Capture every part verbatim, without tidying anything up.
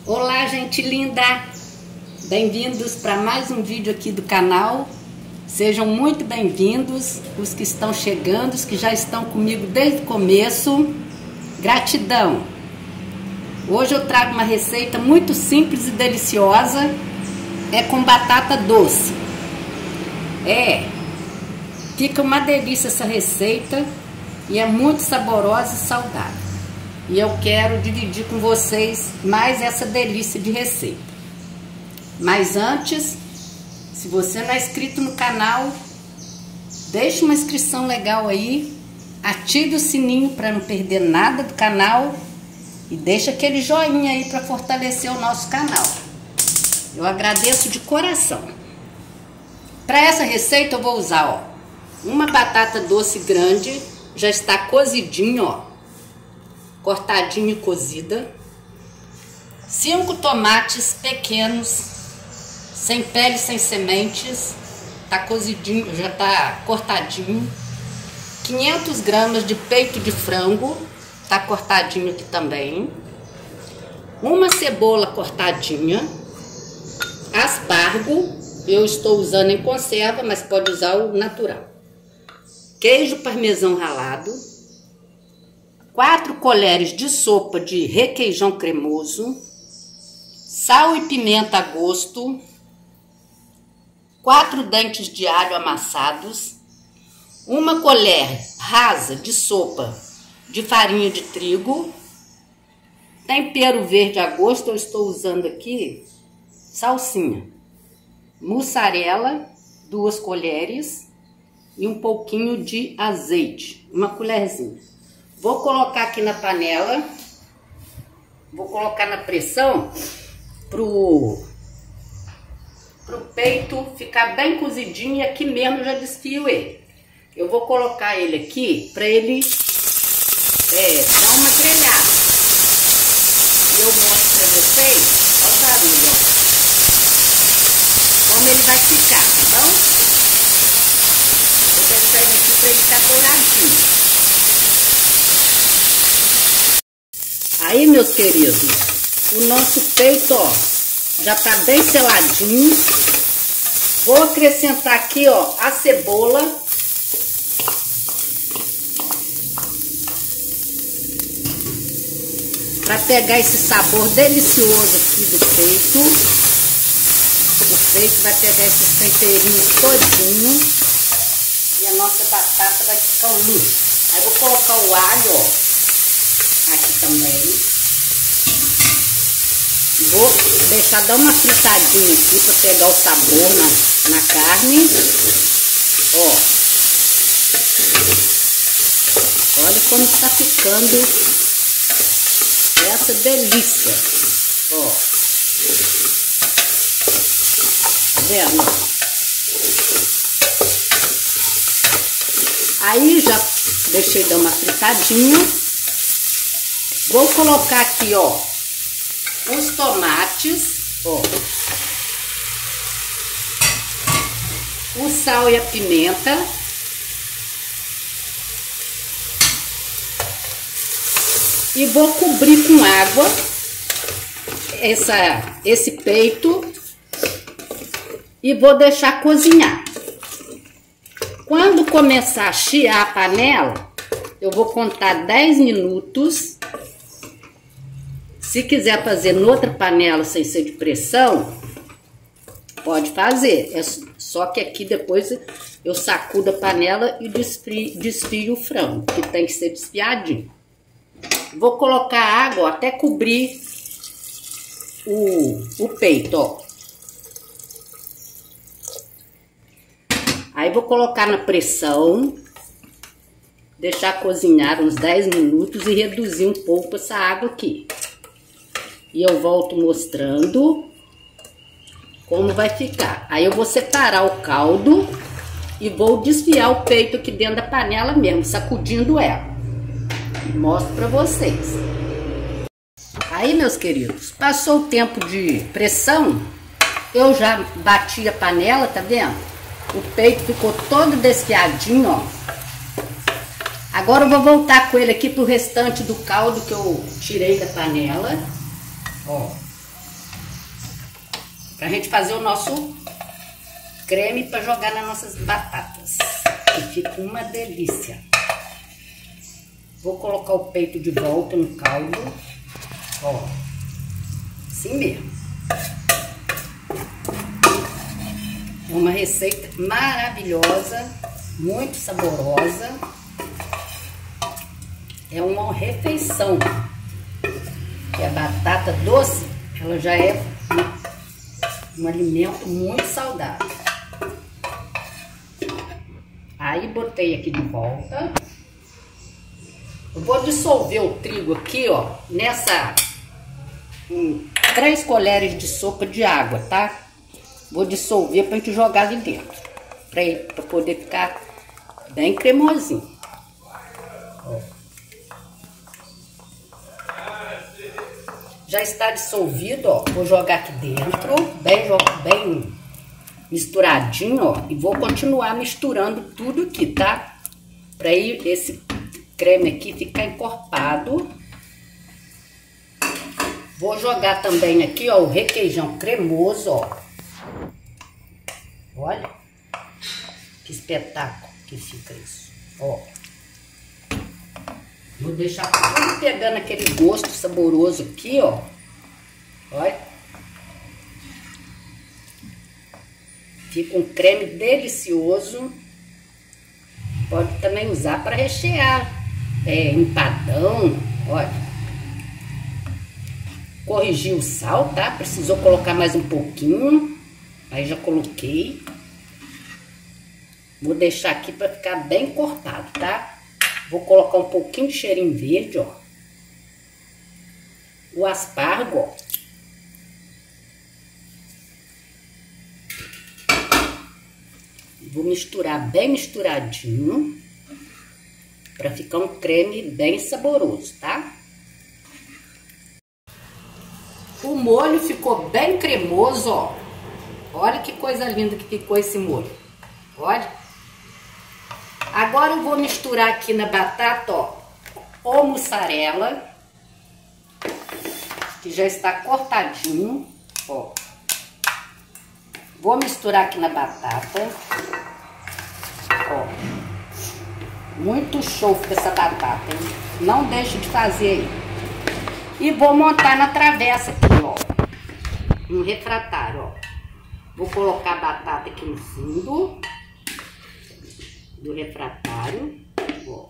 Olá, gente linda! Bem-vindos para mais um vídeo aqui do canal. Sejam muito bem-vindos, os que estão chegando, os que já estão comigo desde o começo. Gratidão! Hoje eu trago uma receita muito simples e deliciosa. É com batata doce. É, fica uma delícia essa receita e é muito saborosa e saudável. E eu quero dividir com vocês mais essa delícia de receita. Mas antes, se você não é inscrito no canal, deixe uma inscrição legal aí, ative o sininho para não perder nada do canal e deixe aquele joinha aí para fortalecer o nosso canal. Eu agradeço de coração. Para essa receita eu vou usar, ó, uma batata doce grande, já está cozidinha, ó. Cortadinho e cozida, cinco tomates pequenos, sem pele, sem sementes, tá cozidinho, já tá cortadinho, quinhentas gramas de peito de frango, tá cortadinho aqui também, uma cebola cortadinha, aspargo, eu estou usando em conserva, mas pode usar o natural, queijo parmesão ralado, quatro colheres de sopa de requeijão cremoso, sal e pimenta a gosto, quatro dentes de alho amassados, uma colher rasa de sopa de farinha de trigo, tempero verde a gosto, eu estou usando aqui salsinha, mussarela, duas colheres e um pouquinho de azeite, uma colherzinha. Vou colocar aqui na panela, vou colocar na pressão pro, pro peito ficar bem cozidinho, e aqui mesmo eu já desfio ele. Eu vou colocar ele aqui para ele é, dar uma grelhada. E eu mostro para vocês, olha o barulho, ó, como ele vai ficar, tá bom? Vou deixar ele aqui para ele ficar douradinho. Aí, meus queridos, o nosso peito, ó, já tá bem seladinho. Vou acrescentar aqui, ó, a cebola. Para pegar esse sabor delicioso aqui do peito. O peito vai pegar esses temperinhos todinho. E a nossa batata vai ficar um luxo. Aí vou colocar o alho, ó, aqui também. Vou deixar dar uma fritadinha aqui para pegar o sabor na, na carne. Ó. Olha como está ficando essa delícia. Ó. Tá vendo? Aí já deixei dar uma fritadinha. Vou colocar aqui, ó, os tomates, ó, o sal e a pimenta, e vou cobrir com água essa, esse peito e vou deixar cozinhar. Quando começar a chiar a panela, eu vou contar dez minutos. Se quiser fazer noutra panela sem ser de pressão, pode fazer. É só que aqui depois eu sacudo a panela e desfio, desfio o frango, que tem que ser desfiadinho. Vou colocar água até cobrir o, o peito, ó. Aí vou colocar na pressão, deixar cozinhar uns dez minutos e reduzir um pouco essa água aqui. E eu volto mostrando como vai ficar. Aí eu vou separar o caldo e vou desfiar o peito aqui dentro da panela mesmo, sacudindo ela. Mostro pra vocês. Aí, meus queridos, passou o tempo de pressão, eu já bati a panela, tá vendo? O peito ficou todo desfiadinho, ó. Agora eu vou voltar com ele aqui pro restante do caldo que eu tirei da panela. Ó, Pra gente fazer o nosso creme para jogar nas nossas batatas. E fica uma delícia. Vou colocar o peito de volta no caldo. Ó, assim mesmo. É uma receita maravilhosa, muito saborosa. É uma refeição. E a batata doce, ela já é um, um alimento muito saudável. Aí botei aqui de volta. Eu vou dissolver o trigo aqui, ó, nessa um, três colheres de sopa de água, tá? Vou dissolver pra gente jogar ali dentro, pra, pra poder ficar bem cremosinho. Ó. Já está dissolvido, ó. Vou jogar aqui dentro, bem, bem misturadinho, ó. E vou continuar misturando tudo aqui, tá? Pra ir esse creme aqui ficar encorpado. Vou jogar também aqui, ó, o requeijão cremoso, ó. Olha que espetáculo que fica isso, ó. Vou deixar tudo pegando aquele gosto saboroso aqui, ó. Olha. Fica um creme delicioso. Pode também usar para rechear é, empadão, olha. Corrigir o sal, tá? Precisou colocar mais um pouquinho. Aí já coloquei. Vou deixar aqui para ficar bem cortado, tá? Vou colocar um pouquinho de cheirinho verde, ó. O aspargo, ó. Vou misturar bem misturadinho para ficar um creme bem saboroso, tá? O molho ficou bem cremoso, ó. Olha que coisa linda que ficou esse molho. Olha. Agora eu vou misturar aqui na batata, ó, o mussarela, que já está cortadinho, ó. Vou misturar aqui na batata, ó. Muito show fica essa batata, hein? Não deixe de fazer aí. E vou montar na travessa aqui, ó, um refratário, ó. Vou colocar a batata aqui no fundo do refratário, ó.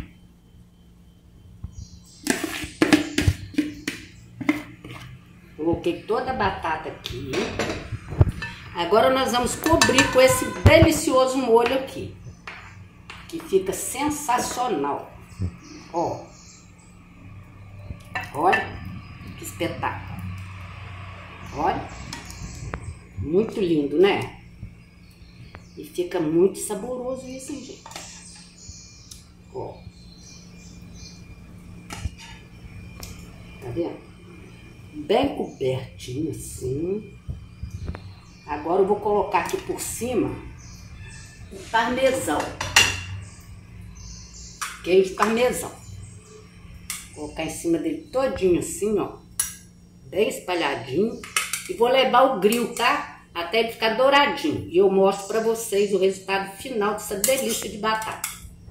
Coloquei toda a batata aqui. Agora nós vamos cobrir com esse delicioso molho aqui, que fica sensacional, ó. Olha que espetáculo. Olha, muito lindo, né? E fica muito saboroso isso, hein, gente? Ó. Tá vendo? Bem cobertinho assim. Agora eu vou colocar aqui por cima o parmesão. Queijo parmesão. Vou colocar em cima dele todinho assim, ó. Bem espalhadinho. E vou levar o grill, tá? Até ele ficar douradinho. E eu mostro pra vocês o resultado final dessa delícia de batata.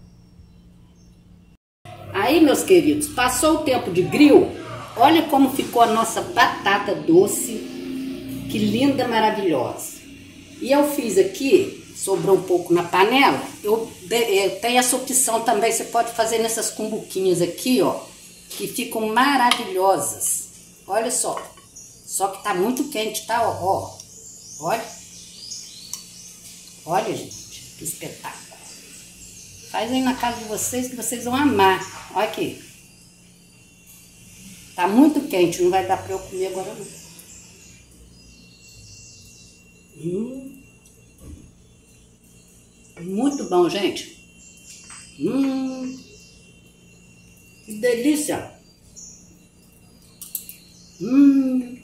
Aí, meus queridos, passou o tempo de grill. Olha como ficou a nossa batata doce. Que linda, maravilhosa. E eu fiz aqui, sobrou um pouco na panela. Eu, eu tenho essa opção também, você pode fazer nessas cumbuquinhas aqui, ó. Que ficam maravilhosas. Olha só. Só que tá muito quente, tá? Ó, ó. Olha. Olha, gente. Que espetáculo. Faz aí na casa de vocês que vocês vão amar. Olha aqui. Tá muito quente, não vai dar pra eu comer agora não. Hum. Muito bom, gente. Hum. Que delícia. Hum.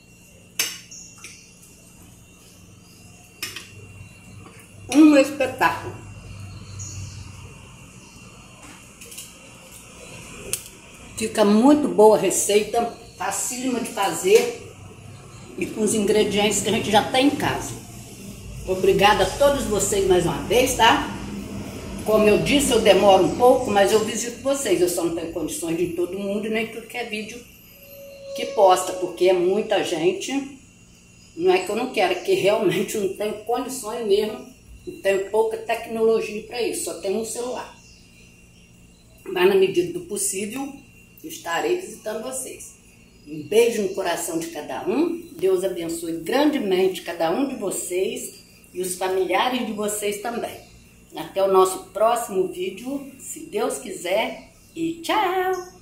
Um espetáculo. Fica muito boa a receita, facílima de fazer. e com os ingredientes que a gente já tem em casa. Obrigada a todos vocês mais uma vez, tá? Como eu disse, eu demoro um pouco, mas eu visito vocês. Eu só não tenho condições de ir em todo mundo e nem tudo que é vídeo que posta, porque é muita gente. Não é que eu não quero, é que realmente eu não tenho condições mesmo. Eu tenho pouca tecnologia para isso, só tenho um celular. Mas na medida do possível, eu estarei visitando vocês. Um beijo no coração de cada um. Deus abençoe grandemente cada um de vocês e os familiares de vocês também. Até o nosso próximo vídeo, se Deus quiser, e tchau!